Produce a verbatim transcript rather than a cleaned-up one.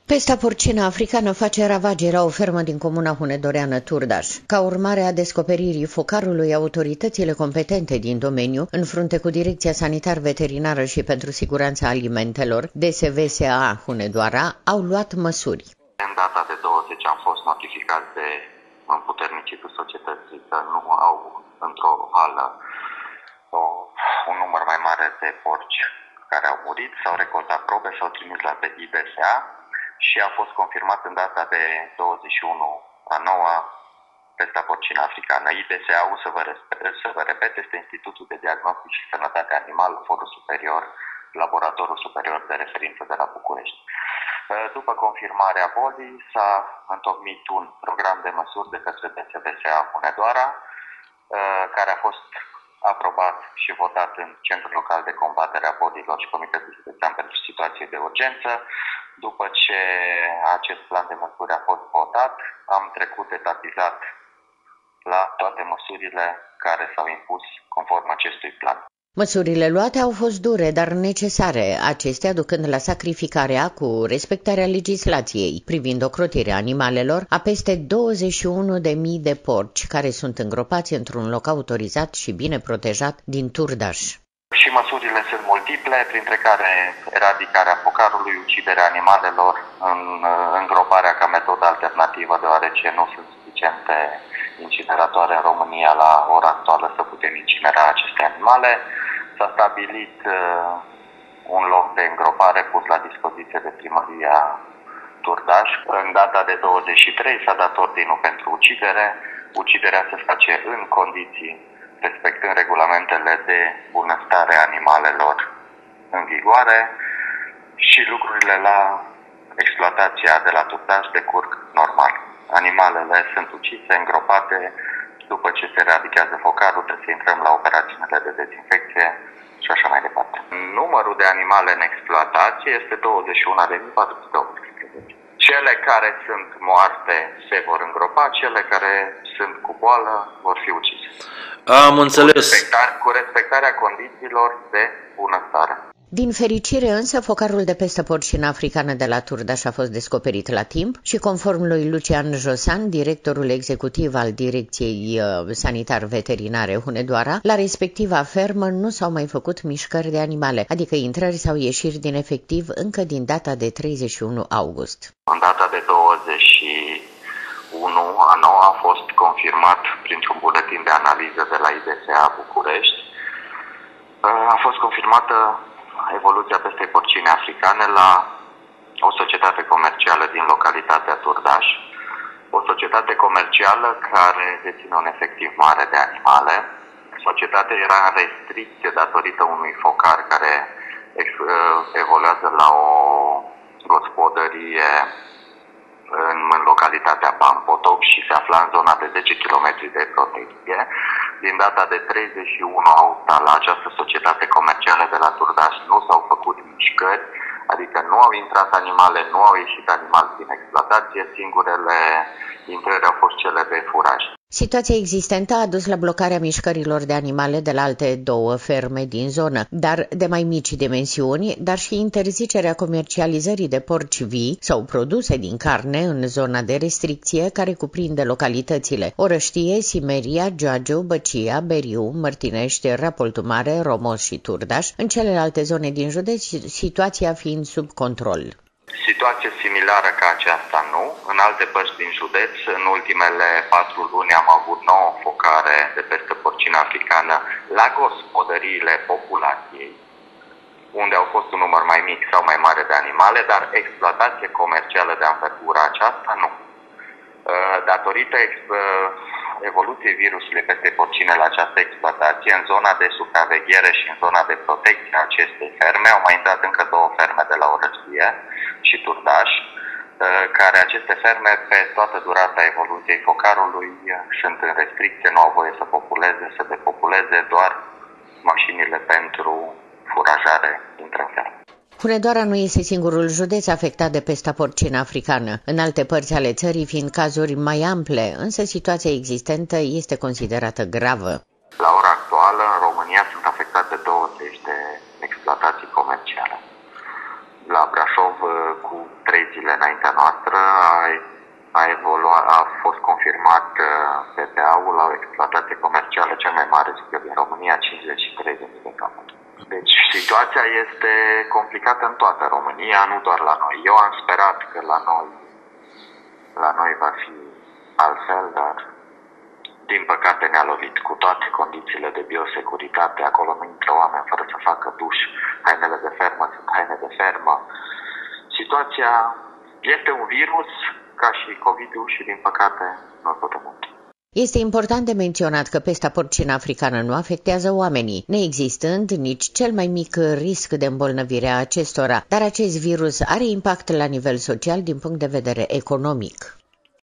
Pesta porcină africană face ravagii la o fermă din comuna Hunedoreană Turdaș. Ca urmare a descoperirii focarului, autoritățile competente din domeniu, în frunte cu Direcția Sanitar-Veterinară și pentru Siguranța Alimentelor, D S V S A Hunedoara, au luat măsuri. În data de douăzeci am fost notificați de împuternicitul societății că nu au într-o hală o, un număr mai mare de porci care au murit, s-au recoltat probe, s-au trimis la I B S A și a fost confirmat în data de douăzeci și unu a noua pesta porcină africană. I B S A-ul, să vă, să vă repet, este Institutul de Diagnostic și Sănătate Animală, Forul Superior, Laboratorul Superior de Referință de la București. După confirmarea bolii, s-a întocmit un program de măsuri de către D S V S A Hunedoara, care a fost aprobat și votat în Centrul Local de Combatere a Bolilor și Comitetul Județean pentru Situații de Urgență. După ce acest plan de măsuri a fost votat, am trecut etapizat la toate măsurile care s-au impus conform acestui plan. Măsurile luate au fost dure, dar necesare, acestea ducând la sacrificarea cu respectarea legislației privind ocrotirea animalelor a peste douăzeci și unu de mii de porci care sunt îngropați într-un loc autorizat și bine protejat din Turdaș. Și măsurile sunt multiple, printre care eradicarea focarului, uciderea animalelor, în îngroparea ca metodă alternativă, deoarece nu sunt suficiente incineratoare în România la ora actuală să putem incinera aceste animale. S-a stabilit uh, un loc de îngropare pus la dispoziție de Primăria Turdaș. În data de douăzeci și trei s-a dat ordinul pentru ucidere. Uciderea se face în condiții respectând regulamentele de bunăstare a animalelor în vigoare și lucrurile la exploatația de la Turdaș decurg normal. Animalele sunt ucise, îngropate. După ce se eradichează focarul, trebuie să intrăm la operațiunile de dezinfecție și așa mai departe. Numărul de animale în exploatație este douăzeci și unu de mii patru sute optsprezece. Cele care sunt moarte se vor îngropa, cele care sunt cu boală vor fi ucise. Am înțeles. Cu, respectare, cu respectarea condițiilor de bunăstare. Din fericire însă, focarul de pestă porcină africană de la Turdaș a fost descoperit la timp și conform lui Lucian Josan, directorul executiv al Direcției Sanitar-Veterinare Hunedoara, la respectiva fermă nu s-au mai făcut mișcări de animale, adică intrări sau ieșiri din efectiv încă din data de treizeci și unu august. În data de douăzeci și unu a noua a fost confirmat printr-un buletin de analiză de la I B S A București. A fost confirmată evoluția pestei porcine africane la o societate comercială din localitatea Turdaș, o societate comercială care deține un efectiv mare de animale. Societatea era în restricție datorită unui focar care evoluează la o gospodărie în, în localitatea Bampotoc și se afla în zona de zece kilometri de protecție. Din data de treizeci și unu august la această societate comercială de la Turdaș nu s-au făcut mișcări, adică nu au intrat animale, nu au ieșit animale din exploatație, singurele intrări au fost cele de furaj. Situația existentă a dus la blocarea mișcărilor de animale de la alte două ferme din zonă, dar de mai mici dimensiuni, dar și interzicerea comercializării de porci vii sau produse din carne în zona de restricție care cuprinde localitățile Orăștie, Simeria, Giagiu, Băcia, Beriu, Mărtinești, Rapoltu Mare, Romos și Turdaș. În celelalte zone din județ, situația fiind sub control. Situație similară ca aceasta nu. În alte părți din județ, în ultimele patru luni am avut nouă focare de pestă porcină africană la gospodăriile populației, unde au fost un număr mai mic sau mai mare de animale, dar exploatație comercială de anvergura aceasta nu. Datorită evoluției virusului peste porcine la această exploatație, în zona de supraveghere și în zona de protecție a acestei ferme, au mai intrat încă două ferme de la Orăștie și Turdaș, care aceste ferme, pe toată durata evoluției focarului, sunt în restricție, nu au voie să populeze, să depopuleze, doar mașinile pentru furajare intră în fermă. Hunedoara nu este singurul județ afectat de pesta porcină africană, în alte părți ale țării fiind cazuri mai ample, însă situația existentă este considerată gravă. La ora actuală, în România sunt afectate douăzeci de exploatații comerciale. La Brașov cu trei zile înaintea noastră a, a, evoluat, a fost confirmat P P A-ul la o exploatație comercială cea mai mare, zic eu, din România, cincizeci și trei de mii de capăt. Deci situația este complicată în toată România, nu doar la noi. Eu am sperat că la noi, la noi va fi altfel, dar din păcate ne-a lovit cu toate condițiile de biosecuritate. Acolo nu intră oameni fără să facă duș. Hainele de fermă sunt haine de fermă. Situația este un virus ca și COVID-ul și din păcate nu putem opri. Este important de menționat că pesta porcină africană nu afectează oamenii, neexistând nici cel mai mic risc de îmbolnăvire a acestora, dar acest virus are impact la nivel social din punct de vedere economic.